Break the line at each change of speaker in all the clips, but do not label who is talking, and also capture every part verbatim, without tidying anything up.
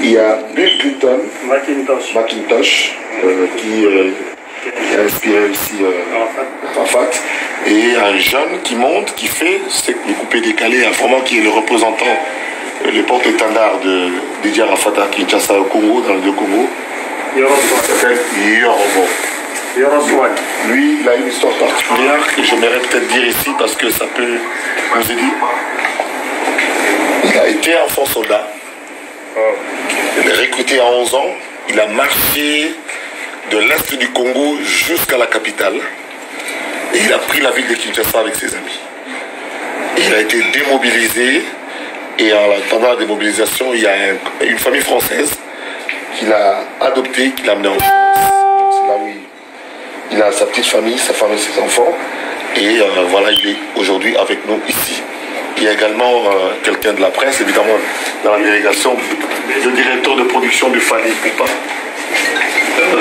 il y a Bill Clinton, Macintosh, Macintosh euh, qui, euh, qui a inspiré aussi euh, Arafat, et un jeune qui monte, qui fait, c'est le coupé décalé, vraiment qui est le représentant, euh, le porte-étendard de Didier Arafat à Kinshasa au Congo, dans le Congo. Il s'appelle Yorobo. Lui, il a une histoire particulière que j'aimerais peut-être dire ici parce que ça peut nous aider. Il a été enfant soldat. Il est recruté à onze ans. Il a marché de l'est du Congo jusqu'à la capitale. Et il a pris la ville de Kinshasa avec ses amis. Il a été démobilisé. Et pendant la démobilisation, il y a un, une famille française qu'il a adoptée, qu'il a amenée en France. C'est là où il, il a sa petite famille, sa femme et ses enfants. Et euh, voilà, il est aujourd'hui avec nous ici. Il y a également euh, quelqu'un de la presse, évidemment, dans la délégation, le directeur de production du Fali Poupa, euh,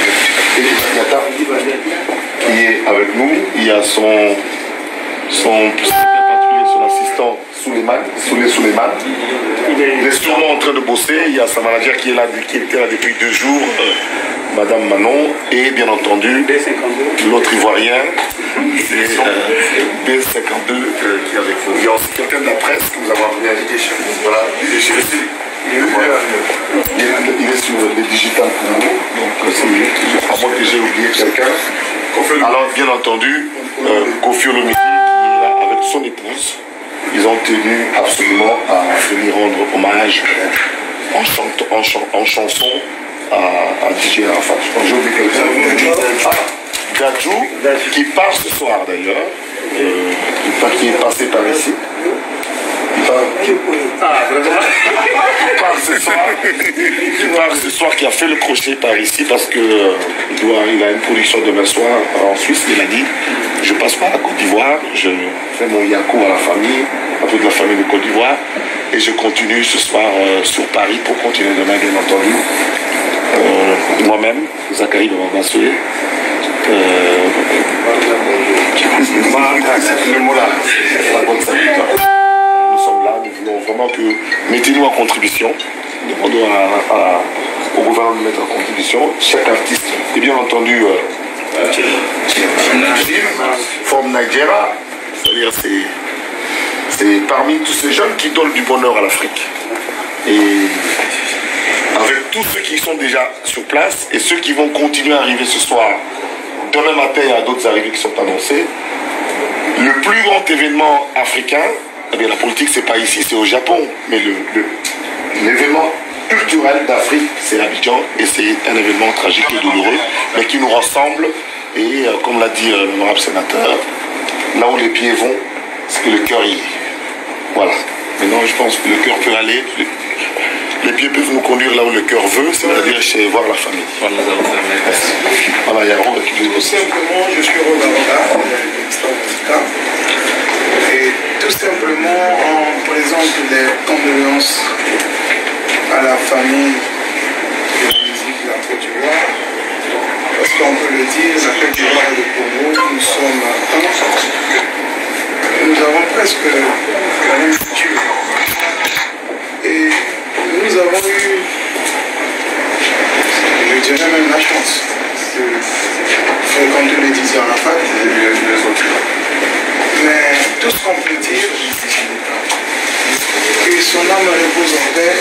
qui est avec nous. Il y a son, son, son assistant Souleymane, Souley Souleymane. Il est sûrement en train de bosser. Il y a sa manager qui est là, qui était là depuis deux jours, euh, Madame Manon, et bien entendu l'autre Ivoirien, c'est euh, B cinquante-deux euh, qui est avec vous. Il y a aussi quelqu'un de la presse que nous avons amené à l'idée chez nous. Voilà, il est chez voilà. il, est, il est sur les digital pour nous, donc c'est à moins que j'ai oublié quelqu'un. Alors bien entendu, euh, Kofi Olomide qui est là avec son épouse. Ils ont tenu absolument à venir rendre hommage en, chante, en, ch en chanson à, à D J Arafat. J'ai oublié quelqu'un. Gadjou, qui part ce soir d'ailleurs, euh, qui est passé par ici. Il part, qui, ah, qui part ce soir, qui part ce soir, qui a fait le crochet par ici parce que euh, il, doit, il a une production demain soir en Suisse. Il a dit, je passe par la Côte d'Ivoire, je fais mon yako à la famille, à toute la famille de Côte d'Ivoire, et je continue ce soir euh, sur Paris pour continuer demain, bien entendu. Euh, Moi-même, Zachary de Mambassoué. Euh, le mot là, nous sommes là, nous voulons vraiment que mettez-nous en contribution. Nous demandons à, à, au gouvernement de mettre en contribution chaque artiste. Et bien entendu, euh, euh, from Nigeria, c'est-à-dire c'est parmi tous ces jeunes qui donnent du bonheur à l'Afrique. Et avec tous ceux qui sont déjà sur place et ceux qui vont continuer à arriver ce soir. Demain matin, il y a d'autres arrivées qui sont annoncées. Le plus grand événement africain, eh bien, la politique, c'est pas ici, c'est au Japon. Mais l'événement culturel d'Afrique, c'est Abidjan. Et c'est un événement tragique et douloureux, mais qui nous rassemble. Et euh, comme l'a dit euh, l'honorable sénateur, là où les pieds vont, c'est que le cœur y est. Voilà. Maintenant, je pense que le cœur peut aller. Les pieds peuvent nous conduire là où le cœur veut, c'est-à-dire chez voir la famille. Voilà, voilà, il y a Robert qui veut
Tout simplement, je suis Robert, et tout simplement, on présente les condoléances à la famille de la musique de la Côte d'Ivoire, parce qu'on peut le dire, la Côte d'Ivoire et le Congo, nous sommes un, nous avons presque la même culture. Et nous avons eu, je dirais même la chance de fréquenter les Didier Arafat et les autres. Mais tout ce qu'on peut dire, que son âme repose en paix.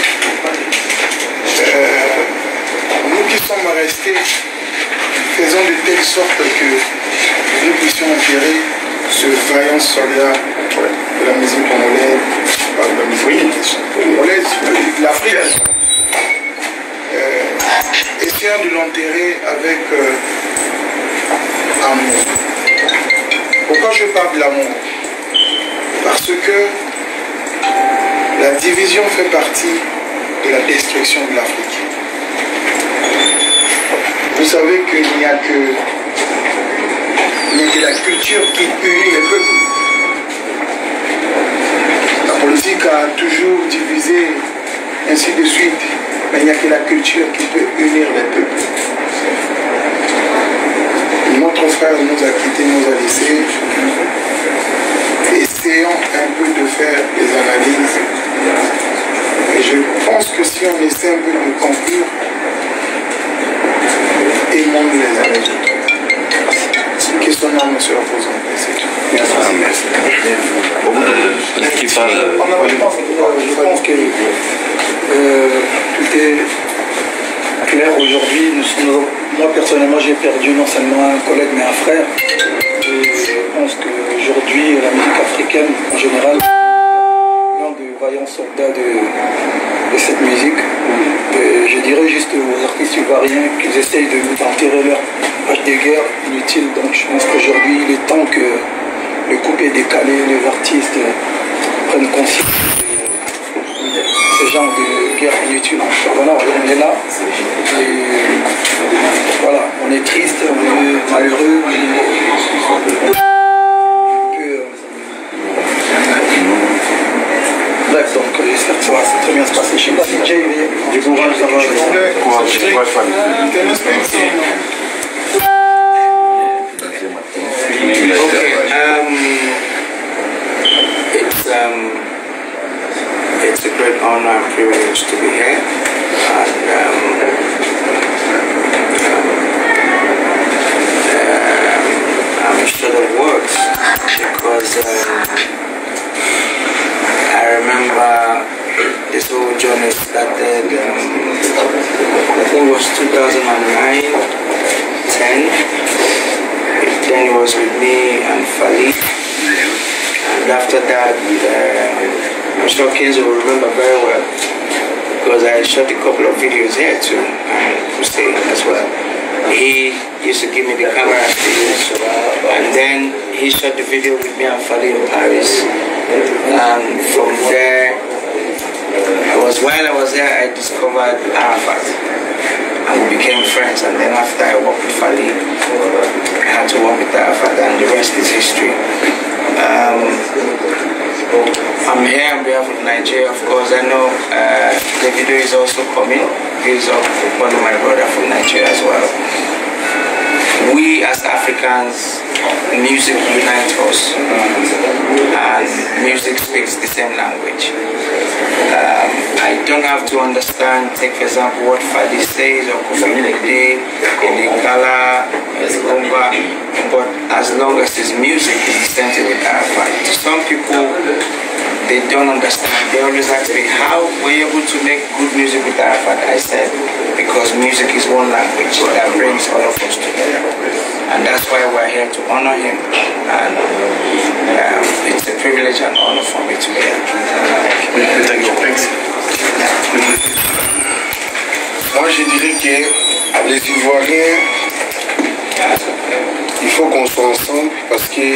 Euh, nous qui sommes restés, faisons de telle sorte que nous puissions enterrer ce vaillant soldat de la musique congolaise, de la musique congolaise, de l'Afrique. Euh, essayons de l'enterrer avec euh, amour. Pourquoi je parle de l'amour? Parce que la division fait partie de la destruction de l'Afrique. Vous savez qu'il n'y a que il n'y a que la culture qui unit les peuples. La politique a toujours divisé, ainsi de suite, mais il n'y a que la culture qui peut unir les peuples. Notre frère nous a quittés, nous a laissés. Essayons un peu de faire des analyses Et je pense que si on essaie un peu de conclure, aimons les uns les autres. Que son âme se repose en paix, c'est tout. Merci.
Qui parle
Je pense que euh, tout est clair aujourd'hui. Nous, nous, moi personnellement, j'ai perdu non seulement un collègue mais un frère. Et je pense qu'aujourd'hui, la musique africaine en général, l'un des vaillants soldats de, de cette musique. Et je dirais juste aux artistes ivoiriens qu'ils essayent de nous enterrer leur hache de guerre inutile. Donc je pense qu'aujourd'hui, il est temps que le couple est décalé, les artistes prennent conscience de ce genre de guerre inutile. Voilà, on est là. Et voilà, on est triste, on est malheureux. Bref, donc j'espère que ça va très bien se passer. Je ne sais pas si Jay du courage, ça va.
Courage, courage, famille.
Okay, um, it's um, it's a great honor and privilege to be here, and um, um, I'm short of words because um, I remember this whole journey started. Um, I think it was two thousand nine, ten. Then it was with me and Fali, and after that, uh, I'm sure Kenzo will remember very well because I shot a couple of videos here too, and Hussein as well. He used to give me the camera to use, and then he shot the video with me and Fali in Paris, and from there, I was while I was there, I discovered Arafat. And we became friends, and then after I worked with Fali, I had to work with Arafat, and the rest is history. Um, I'm here on behalf of Nigeria, of course. I know uh, the video is also coming. He's one of my brother from Nigeria as well. We as Africans, music unites us, and music speaks the same language. Um, I don't have to understand, take for example, what Fadi says or Kofi Olomide, Elikala, Elomba, but as long as his music is distinct with Arafat. Some people, they don't understand. They always ask me, how were you able to make good music with Arafat? I said, because music is one language that brings all of us together. And that's why we're here to honor him. And um, it's a privilege and honor for me to be here.
Thank you. Thanks.
Moi, je dirais que les Ivoiriens, il faut qu'on soit ensemble parce que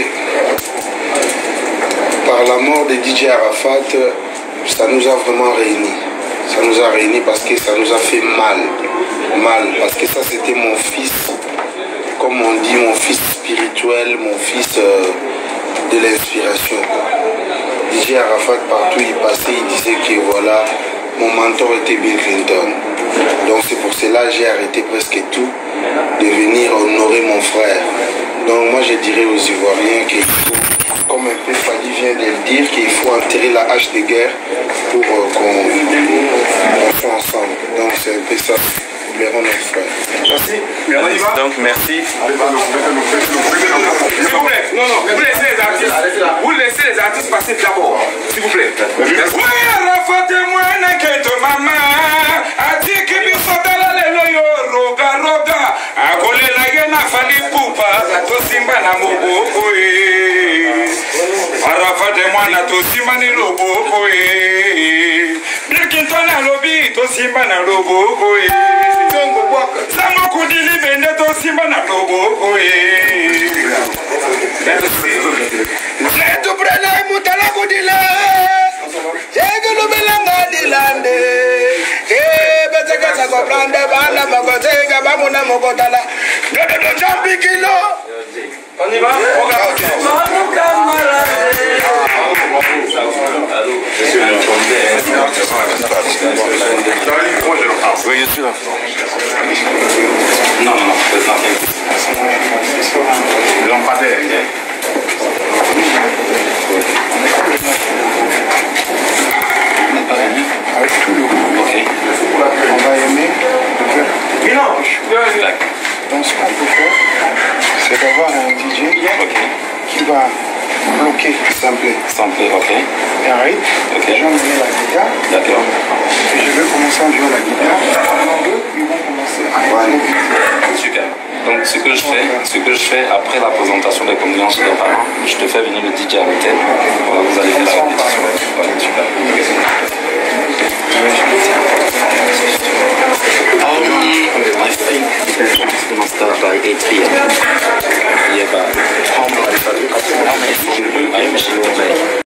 par la mort de D J Arafat, ça nous a vraiment réunis. Ça nous a réunis parce que ça nous a fait mal. Mal. Parce que ça, c'était mon fils, comme on dit, mon fils spirituel, mon fils euh, de l'inspiration. D J Arafat, partout il passait, il disait que voilà, mon mentor était Bill Clinton. Donc c'est pour cela que j'ai arrêté presque tout de venir honorer mon frère. Donc moi je dirais aux Ivoiriens qu'il faut, comme un peu Fadi vient de le dire, qu'il faut enterrer la hache de guerre pour euh, qu'on soit ensemble. Donc c'est un peu ça. Notre frère.
Merci. Donc merci.
S'il vous plaît, non, non, vous laissez les artistes, vous laissez les artistes passer d'abord, s'il vous plaît. Oui, Arafat et moi, n'inquiète maman, a dit que nous sommes dans la loyo, roga, roga, a collé la gueule à Fali Poupa, to simba na mobo, Arafat et moi, na to simba ni lobo, bien qu'il t'en a lobby, to simba na lobo, Samo kudili bende to simba na lobo, Neto prele mutala kudile, Chege lo belanga dilande, Eh, beteka sa koplande bana bakotega bamuna mokotala, Dodo do jambi kilo. On y va? On va.
Oui, je suis là.
Non, non, non, there's nothing.
Lampadaire. Avec tout.
vas bloquer, sampler.
Sampler, ok.
Un rythme.
Ok.
Je vais emmener la guitare.
D'accord.
Et je vais commencer à jouer la guitare. Pendant eux, ils vont commencer à jouer.
Super. Donc ce que je fais, ce que je fais après la présentation des condoléances des parents, je te fais venir le D J à l'hôtel. Voilà, vous allez faire la répétition. Voilà, super.